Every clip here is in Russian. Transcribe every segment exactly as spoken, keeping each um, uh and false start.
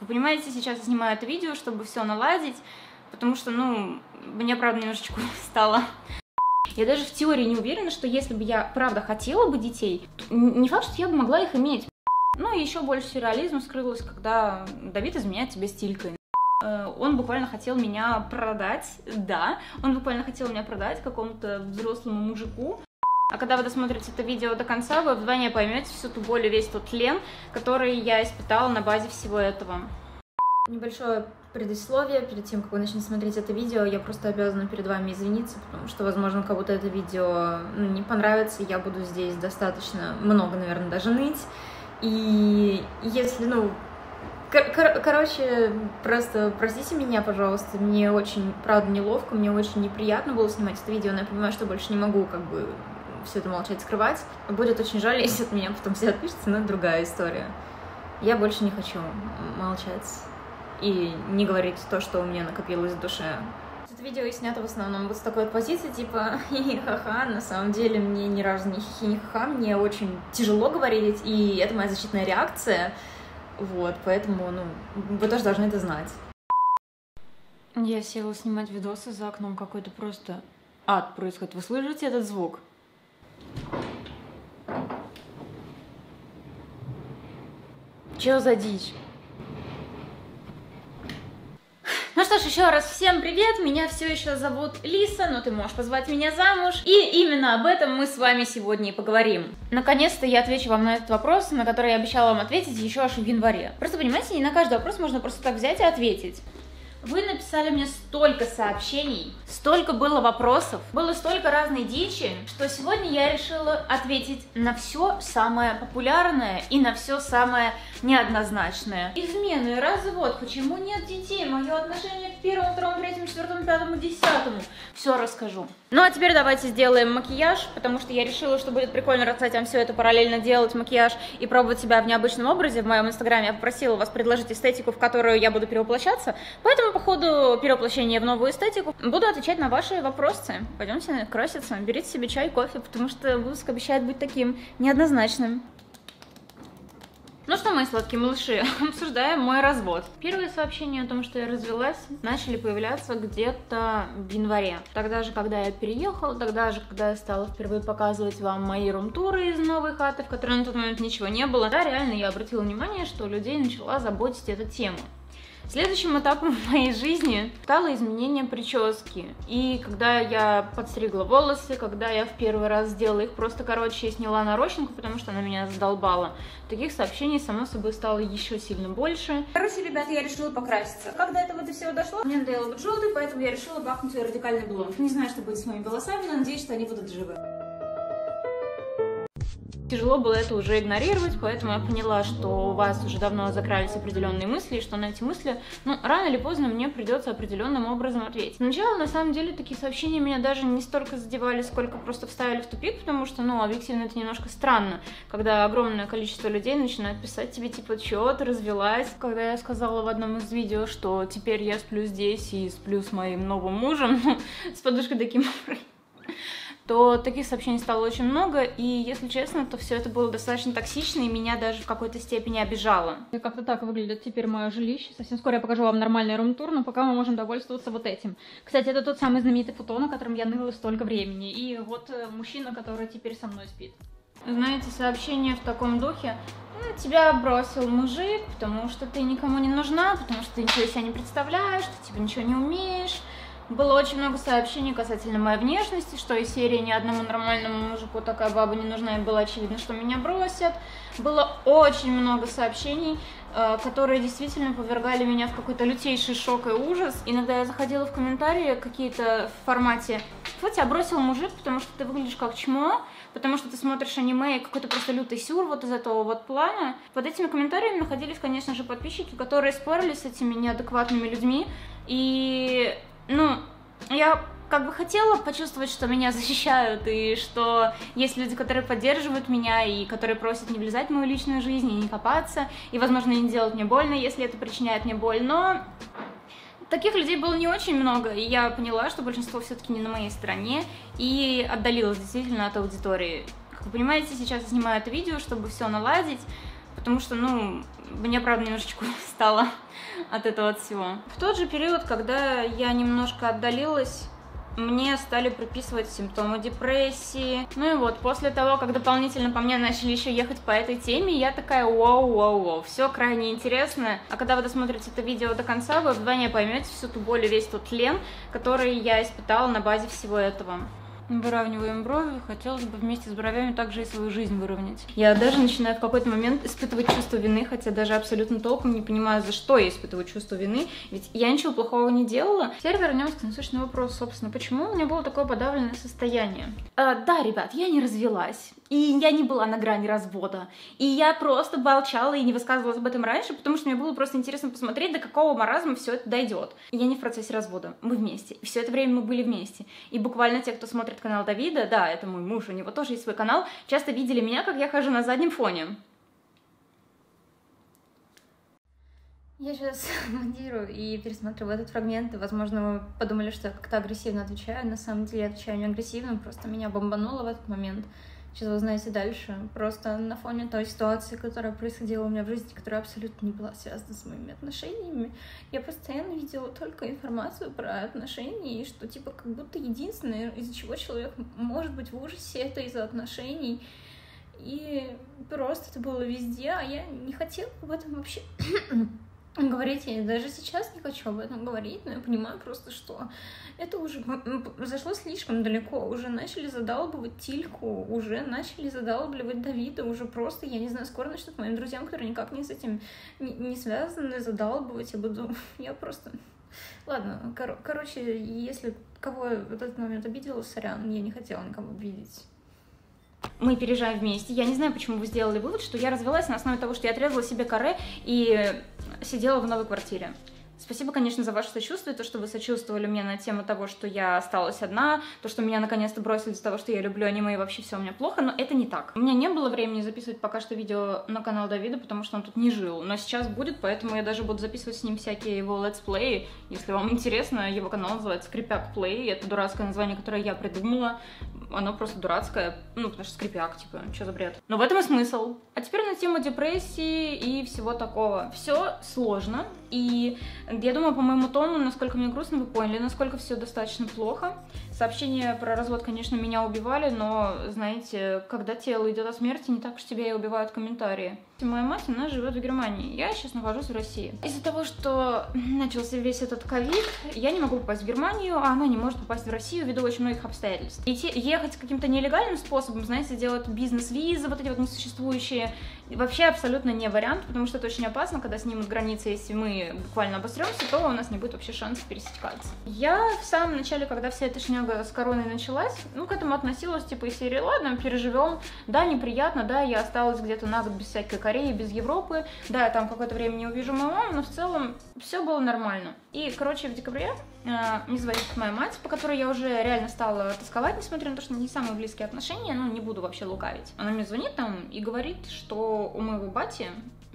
Вы понимаете, сейчас я снимаю это видео, чтобы все наладить, потому что, ну, мне, правда, немножечко стало... Я даже в теории не уверена, что если бы я, правда, хотела бы детей, не факт, что я бы могла их иметь. Ну и еще больше сюрреализма скрылось, когда Давид изменяет тебе стилькой. Он буквально хотел меня продать, да, он буквально хотел меня продать какому-то взрослому мужику. А когда вы досмотрите это видео до конца, вы вдвойне поймете всю ту боль и весь тот тлен, который я испытала на базе всего этого. Небольшое предисловие перед тем, как вы начнете смотреть это видео. Я просто обязана перед вами извиниться, потому что, возможно, кому-то это видео ну, не понравится. Я буду здесь достаточно много, наверное, даже ныть. И если, ну... Кор кор короче, просто простите меня, пожалуйста. Мне очень, правда, неловко, мне очень неприятно было снимать это видео, но я понимаю, что больше не могу, как бы, все это молчать, скрывать. Будет очень жаль, если от меня потом все отпишется, но это другая история. Я больше не хочу молчать и не говорить то, что у меня накопилось в душе. Это видео снято в основном вот с такой позиции, типа хи-хи-ха-ха. На самом деле мне ни разу не хи-хи-ха-ха, мне очень тяжело говорить, и это моя защитная реакция. Вот, поэтому, ну, вы тоже должны это знать. Я села снимать видосы, за окном какой-то просто ад происходит. Вы слышите этот звук? Чё за дичь? Ну что ж, еще раз всем привет, меня все еще зовут Лиса, но ты можешь позвать меня замуж, и именно об этом мы с вами сегодня и поговорим. Наконец-то я отвечу вам на этот вопрос, на который я обещала вам ответить еще аж в январе. Просто понимаете, не на каждый вопрос можно просто так взять и ответить. Вы написали мне столько сообщений, столько было вопросов, было столько разной дичи, что сегодня я решила ответить на все самое популярное и на все самое неоднозначное. Измены, развод, почему нет детей, мое отношение к первому, второму, третьему, четвертому, пятому, десятому. Все расскажу. Ну а теперь давайте сделаем макияж, потому что я решила, что будет прикольно рассказать вам все это, параллельно делать макияж и пробовать себя в необычном образе. В моем инстаграме я попросила вас предложить эстетику, в которую я буду перевоплощаться, поэтому по ходу перевоплощения в новую эстетику буду отвечать на ваши вопросы. Пойдемте краситься, берите себе чай, кофе, потому что выпуск обещает быть таким неоднозначным. Ну что, мои сладкие малыши, обсуждаем мой развод. Первые сообщения о том, что я развелась, начали появляться где-то в январе. Тогда же, когда я переехала, тогда же, когда я стала впервые показывать вам мои рум-туры из новой хаты, в которой на тот момент ничего не было. Да, реально я обратила внимание, что людей начала заботить эта тема. Следующим этапом в моей жизни стало изменение прически. И когда я подстригла волосы, когда я в первый раз сделала их просто короче и сняла нарощенку, потому что она меня задолбала, таких сообщений, само собой, стало еще сильно больше. Короче, ребята, я решила покраситься. Как до этого до всего дошло? Мне надоело быть желтой, поэтому я решила бахнуть свой радикальный блонд. Не знаю, что будет с моими волосами, но надеюсь, что они будут живы. Тяжело было это уже игнорировать, поэтому я поняла, что у вас уже давно закрались определенные мысли, и что на эти мысли, ну, рано или поздно мне придется определенным образом ответить. Сначала, на самом деле, такие сообщения меня даже не столько задевали, сколько просто вставили в тупик, потому что, ну, объективно это немножко странно, когда огромное количество людей начинает писать тебе, типа, чё, ты развелась? Когда я сказала в одном из видео, что теперь я сплю здесь и сплю с моим новым мужем, с подушкой таким то таких сообщений стало очень много, и, если честно, то все это было достаточно токсично, и меня даже в какой-то степени обижало. И как-то так выглядит теперь мое жилище. Совсем скоро я покажу вам нормальный рум-тур, но пока мы можем довольствоваться вот этим. Кстати, это тот самый знаменитый футон, о котором я ныла столько времени, и вот мужчина, который теперь со мной спит. Знаете, сообщение в таком духе: ну, тебя бросил мужик, потому что ты никому не нужна, потому что ты ничего из себя не представляешь, ты типа ничего не умеешь. Было очень много сообщений касательно моей внешности, что из серии ни одному нормальному мужику такая баба не нужна, и было очевидно, что меня бросят. Было очень много сообщений, которые действительно повергали меня в какой-то лютейший шок и ужас. Иногда я заходила в комментарии какие-то в формате: вот тебя бросил мужик, потому что ты выглядишь как чмо, потому что ты смотришь аниме и какой-то просто лютый сюр вот из этого вот плана. Под этими комментариями находились, конечно же, подписчики, которые спорили с этими неадекватными людьми. И... ну, я как бы хотела почувствовать, что меня защищают, и что есть люди, которые поддерживают меня, и которые просят не влезать в мою личную жизнь, и не копаться, и, возможно, не делать мне больно, если это причиняет мне боль, но таких людей было не очень много, и я поняла, что большинство все-таки не на моей стороне, и отдалилась действительно от аудитории. Как вы понимаете, сейчас я снимаю это видео, чтобы все наладить, потому что, ну, мне, правда, немножечко стало от этого от всего. В тот же период, когда я немножко отдалилась, мне стали приписывать симптомы депрессии. Ну и вот, после того, как дополнительно по мне начали еще ехать по этой теме, я такая, вау-вау-вау, все крайне интересно. А когда вы досмотрите это видео до конца, вы вдвойне поймете всю ту боль и весь тот тлен, который я испытала на базе всего этого. Выравниваем брови, хотелось бы вместе с бровями также и свою жизнь выровнять. Я даже начинаю в какой-то момент испытывать чувство вины, хотя даже абсолютно толком не понимаю, за что я испытываю чувство вины, ведь я ничего плохого не делала. Теперь вернемся к насущному вопросу, собственно, почему у меня было такое подавленное состояние. А, да, ребят, я не развелась, и я не была на грани развода, и я просто молчала и не высказывалась об этом раньше, потому что мне было просто интересно посмотреть, до какого маразма все это дойдет. Я не в процессе развода, мы вместе, и все это время мы были вместе, и буквально те, кто смотрит канал Давида, да, это мой муж, у него тоже есть свой канал, часто видели меня, как я хожу на заднем фоне. Я сейчас монтирую и пересматриваю этот фрагмент, и, возможно, вы подумали, что я как-то агрессивно отвечаю. На самом деле я отвечаю не агрессивно, просто меня бомбануло в этот момент. Сейчас вы узнаете дальше. Просто на фоне той ситуации, которая происходила у меня в жизни, которая абсолютно не была связана с моими отношениями, я постоянно видела только информацию про отношения, и что, типа, как будто единственное, из-за чего человек может быть в ужасе, это из-за отношений. И просто это было везде, а я не хотела об этом вообще говорить. Я даже сейчас не хочу об этом говорить, но я понимаю просто, что это уже зашло слишком далеко. Уже начали задалбывать Тильку, уже начали задалбливать Давида, уже просто, я не знаю, скоро начнут моим друзьям, которые никак не с этим не, не связаны, задалбывать. Я буду... Я просто... Ладно, кор- короче, если кого в этот момент обидела, сорян, я не хотела никого обидеть. Мы переезжаем вместе. Я не знаю, почему вы сделали вывод, что я развелась на основе того, что я отрезала себе каре и сидела в новой квартире. Спасибо, конечно, за ваше сочувствие, то, что вы сочувствовали мне на тему того, что я осталась одна, то, что меня наконец-то бросили из-за того, что я люблю аниме и вообще все у меня плохо, но это не так. У меня не было времени записывать пока что видео на канал Давида, потому что он тут не жил, но сейчас будет, поэтому я даже буду записывать с ним всякие его летсплеи. Если вам интересно, его канал называется Скрипяк Плей, это дурацкое название, которое я придумала, оно просто дурацкое, ну, потому что скрипяк, типа, что за бред. Но в этом и смысл. А теперь на тему депрессии и всего такого. Все сложно, и я думаю, по моему тону, насколько мне грустно, вы поняли, насколько все достаточно плохо. Сообщения про развод, конечно, меня убивали, но, знаете, когда тело идет от смерти, не так уж тебя и убивают комментарии. Моя мать, она живет в Германии, я сейчас нахожусь в России. Из-за того, что начался весь этот ковид, я не могу попасть в Германию, а она не может попасть в Россию ввиду очень многих обстоятельств. Идти, ехать каким-то нелегальным способом, знаете, делать бизнес-визы, вот эти вот несуществующие, вообще абсолютно не вариант, потому что это очень опасно, когда снимут границы, если мы буквально обосремся, то у нас не будет вообще шансов пересекаться. Я в самом начале, когда вся эта шняга с короной началась, ну, к этому относилась, типа, из серии, ладно, переживем, да, неприятно, да, я осталась где-то на год без всякой Кореи, без Европы, да, я там какое-то время не увижу мою маму, но в целом все было нормально. И, короче, в декабре э, мне звонит моя мать, по которой я уже реально стала тосковать, несмотря на то, что не самые близкие отношения, ну, не буду вообще лукавить. Она мне звонит там и говорит, что у моего бати,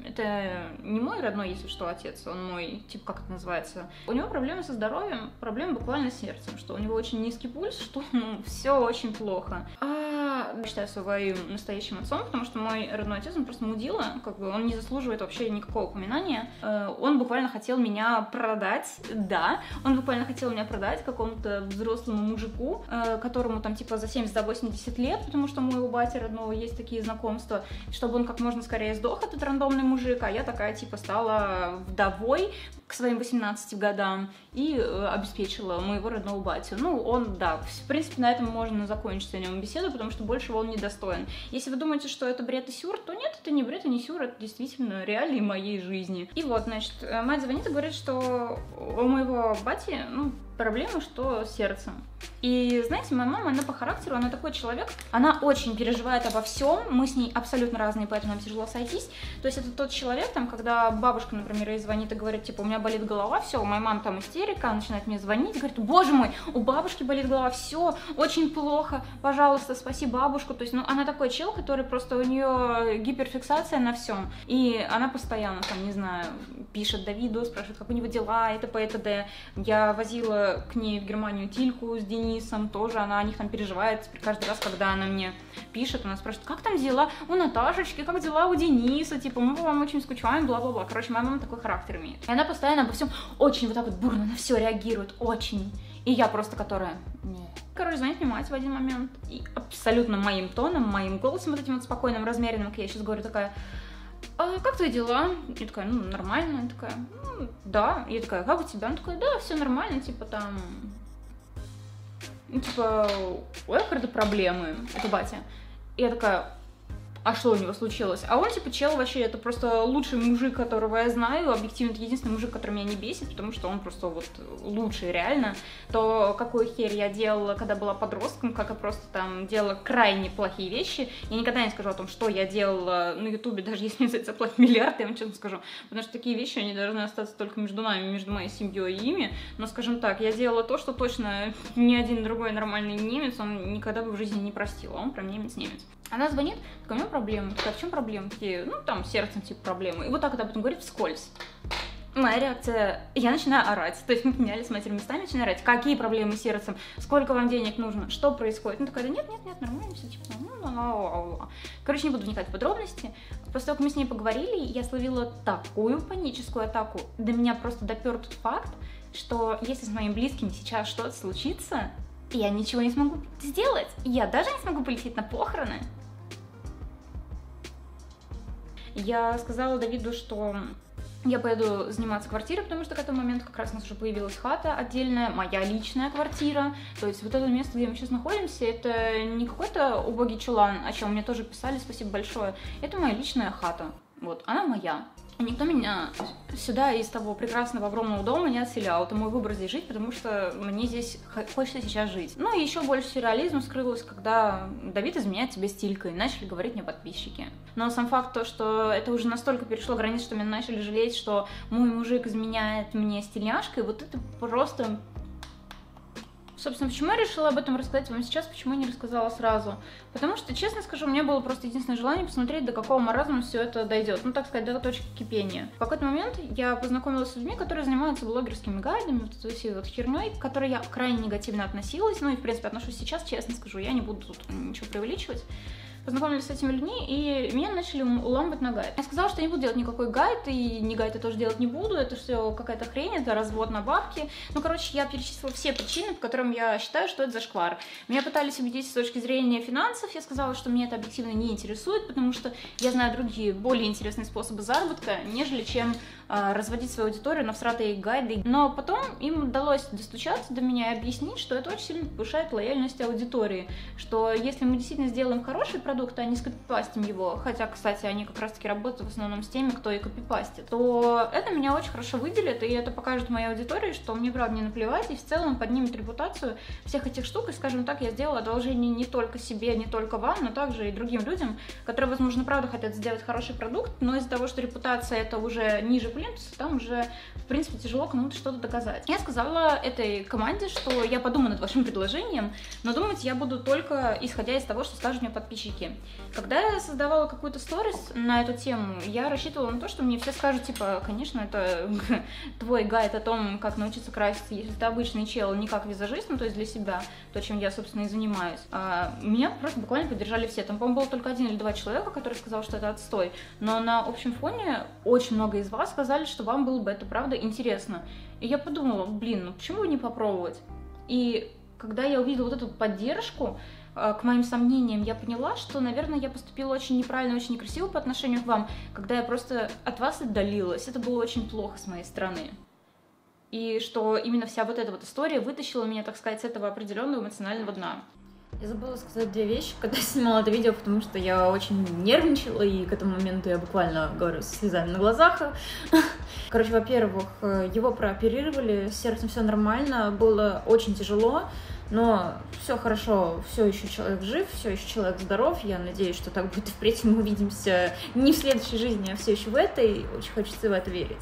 это не мой родной, если что, отец, он мой, типа, как это называется, у него проблемы со здоровьем, проблемы буквально с сердцем, что у него очень низкий пульс, что, ну, все очень плохо. А я считаю своим настоящим отцом, потому что мой родной отец, он просто мудила, как бы, он не заслуживает вообще никакого упоминания. Он буквально хотел меня продать, да, он буквально хотел меня продать какому-то взрослому мужику, которому там, типа, за семьдесят-восемьдесят лет, потому что у моего батя родного есть такие знакомства, чтобы он как можно скорее сдох, этот рандомный мужик, а я такая, типа, стала вдовой к своим восемнадцати годам и э, обеспечила моего родного батю. Ну, он, да, в принципе, на этом можно закончить о нем беседу, потому что большего он не достоин. Если вы думаете, что это бред и сюр, то нет, это не бред и не сюр, это действительно реалии моей жизни. И вот, значит, мать звонит и говорит, что у моего бати, ну, проблемы, что с сердцем. И, знаете, моя мама, она по характеру, она такой человек, она очень переживает обо всем, мы с ней абсолютно разные, поэтому нам тяжело сойтись. То есть это тот человек, там, когда бабушка, например, ей звонит и говорит, типа, у меня болит голова, все, у моей мамы там истерика, она начинает мне звонить, говорит, боже мой, у бабушки болит голова, все, очень плохо, пожалуйста, спаси бабушку. То есть, ну, она такой чел, который просто, у нее гиперфиксация на всем, и она постоянно, там, не знаю, пишет Давиду, спрашивает, как у него дела, и т.п. и т.д. Я возила ездила к ней в Германию Тильку с Денисом, тоже она о них там переживает. Теперь каждый раз, когда она мне пишет, она спрашивает, как там дела у Наташечки, как дела у Дениса, типа, мы по вам очень скучаем, бла-бла-бла. Короче, моя мама такой характер имеет. И она постоянно обо всем очень вот так вот бурно на все реагирует, очень. И я просто, которая... Нет. Короче, звонит мне мать в один момент, и абсолютно моим тоном, моим голосом, вот этим вот спокойным, размеренным, как я сейчас говорю, такая... А как твои дела? Я такая, ну, нормально. Я такая, ну, да. Я такая, как у тебя? Она такая, да, все нормально, типа, там... Ну, типа, у Экхарда проблемы. Это батя. И я такая... А что у него случилось? А он, типа, чел вообще, это просто лучший мужик, которого я знаю, объективно, это единственный мужик, который меня не бесит, потому что он просто вот лучший, реально. То, какую херь я делала, когда была подростком, как я просто там делала крайне плохие вещи, я никогда не скажу о том, что я делала на ютубе, даже если мне за это заплатят миллиард, я вам честно скажу, потому что такие вещи, они должны остаться только между нами, между моей семьей и ими, но, скажем так, я делала то, что точно ни один другой нормальный немец, он никогда бы в жизни не простил, а он прям немец-немец. Она звонит, такая, у меня проблемы. Такая, в чем проблемы? Такие, ну, там, сердцем, типа, проблемы. И вот так вот об этом говорит вскользь. Моя реакция, я начинаю орать. То есть мы поменялись с матерью местами, начинаю орать. Какие проблемы с сердцем? Сколько вам денег нужно? Что происходит? Ну, такая, да нет, нет, нет, нормально все, типа, ну, ну, ну, ну. Короче, не буду вникать в подробности. После того, как мы с ней поговорили, я словила такую паническую атаку. До меня просто допер тот факт, что если с моими близкими сейчас что-то случится, я ничего не смогу сделать. Я даже не смогу полететь на похороны. Я сказала Давиду, что я поеду заниматься квартирой, потому что к этому моменту как раз у нас уже появилась хата отдельная, моя личная квартира. То есть вот это место, где мы сейчас находимся, это не какой-то убогий чулан, о чем мне тоже писали, спасибо большое. Это моя личная хата. Вот, она моя. И никто меня сюда из того прекрасного огромного дома не отселял. Это мой выбор здесь жить, потому что мне здесь хочется сейчас жить. Ну и еще больше сюрреализм скрылось, когда Давид изменяет себе стилькой, начали говорить мне подписчики. Но сам факт то, что это уже настолько перешло границу, что меня начали жалеть, что мой мужик изменяет мне стильняшкой, вот это просто... Собственно, почему я решила об этом рассказать вам сейчас, почему я не рассказала сразу? Потому что, честно скажу, у меня было просто единственное желание посмотреть, до какого маразма все это дойдет. Ну, так сказать, до точки кипения. В какой-то момент я познакомилась с людьми, которые занимаются блогерскими гайдами, вот этой всей вот херней, к которой я крайне негативно относилась. Ну и, в принципе, отношусь сейчас, честно скажу, я не буду тут ничего преувеличивать. Познакомились с этими людьми, и меня начали уламывать на гайд. Я сказала, что я не буду делать никакой гайд, и ни гайд я тоже делать не буду, это все какая-то хрень, это развод на бабки. Ну, короче, я перечислила все причины, по которым я считаю, что это зашквар. Меня пытались убедить с точки зрения финансов, я сказала, что меня это объективно не интересует, потому что я знаю другие, более интересные способы заработка, нежели чем э, разводить свою аудиторию на всратые гайды. Но потом им удалось достучаться до меня и объяснить, что это очень сильно повышает лояльность аудитории, что если мы действительно сделаем хороший продукт, а не скопипастим его, хотя, кстати, они как раз-таки работают в основном с теми, кто и копипастит, то это меня очень хорошо выделит, и это покажет моей аудитории, что мне, правда, не наплевать, и в целом поднимет репутацию всех этих штук, и, скажем так, я сделала одолжение не только себе, не только вам, но также и другим людям, которые, возможно, правда хотят сделать хороший продукт, но из-за того, что репутация это уже ниже плинтуса, там уже, в принципе, тяжело кому-то что-то доказать. Я сказала этой команде, что я подумаю над вашим предложением, но думать я буду только исходя из того, что скажут мне подписчики. Когда я создавала какую-то сторис на эту тему, я рассчитывала на то, что мне все скажут, типа, конечно, это твой гайд о том, как научиться краситься, если ты обычный чел, не как визажист, ну, то есть для себя, то, чем я, собственно, и занимаюсь. А меня просто буквально поддержали все. Там, по-моему, было только один или два человека, которые сказали, что это отстой. Но на общем фоне очень много из вас сказали, что вам было бы это, правда, интересно. И я подумала, блин, ну почему бы не попробовать? И когда я увидела вот эту поддержку, к моим сомнениям, я поняла, что, наверное, я поступила очень неправильно, очень некрасиво по отношению к вам, когда я просто от вас отдалилась. Это было очень плохо с моей стороны. И что именно вся вот эта вот история вытащила меня, так сказать, с этого определенного эмоционального дна. Я забыла сказать две вещи, когда снимала это видео, потому что я очень нервничала, и к этому моменту я буквально говорю с слезами на глазах. Короче, во-первых, его прооперировали, с сердцем все нормально, было очень тяжело. Но все хорошо, все еще человек жив, все еще человек здоров. Я надеюсь, что так будет и впредь. Мы увидимся не в следующей жизни, а все еще в этой. Очень хочется в это верить.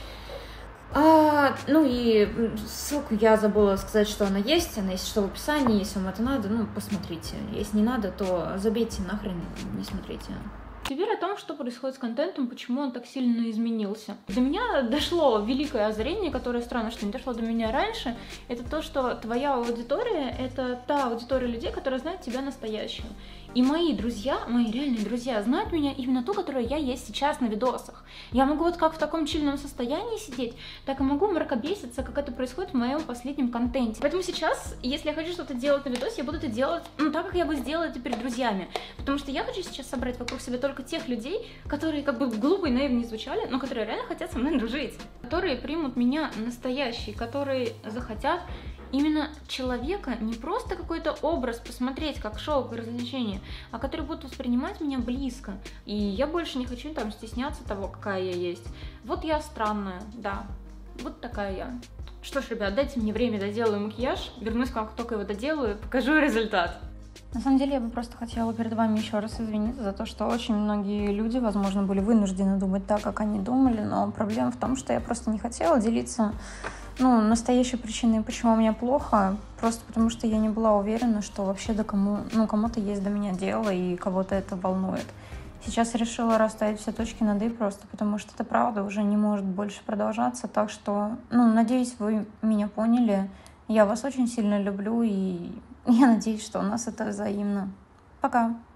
А, ну и ссылку я забыла сказать, что она есть. Она есть что в описании. Если вам это надо, ну посмотрите. Если не надо, то забейте нахрен, не смотрите. Теперь о том, что происходит с контентом, почему он так сильно изменился. До меня дошло великое озарение, которое странно, что не дошло до меня раньше. Это то, что твоя аудитория — это та аудитория людей, которая знает тебя настоящего. И мои друзья, мои реальные друзья, знают меня именно ту, которая я есть сейчас на видосах. Я могу вот как в таком чильном состоянии сидеть, так и могу мракобеситься, как это происходит в моем последнем контенте. Поэтому сейчас, если я хочу что-то делать на видосе, я буду это делать, ну, так, как я бы сделала это перед друзьями. Потому что я хочу сейчас собрать вокруг себя только тех людей, которые, как бы глупо и наивно не звучали, но которые реально хотят со мной дружить. Которые примут меня настоящий, которые захотят именно человека, не просто какой-то образ посмотреть, как шоу по развлечению, а которые будут воспринимать меня близко. И я больше не хочу там стесняться того, какая я есть. Вот я странная, да, вот такая я. Что ж, ребят, дайте мне время, доделаю макияж, вернусь, как только его доделаю, покажу результат. На самом деле, я бы просто хотела перед вами еще раз извиниться за то, что очень многие люди, возможно, были вынуждены думать так, как они думали, но проблема в том, что я просто не хотела делиться, ну, настоящей причиной, почему мне плохо, просто потому что я не была уверена, что вообще до кому, ну, кому-то есть до меня дело и кого-то это волнует. Сейчас я решила расставить все точки над «и» просто потому, что это правда уже не может больше продолжаться, так что, ну, надеюсь, вы меня поняли. Я вас очень сильно люблю, и я надеюсь, что у нас это взаимно. Пока!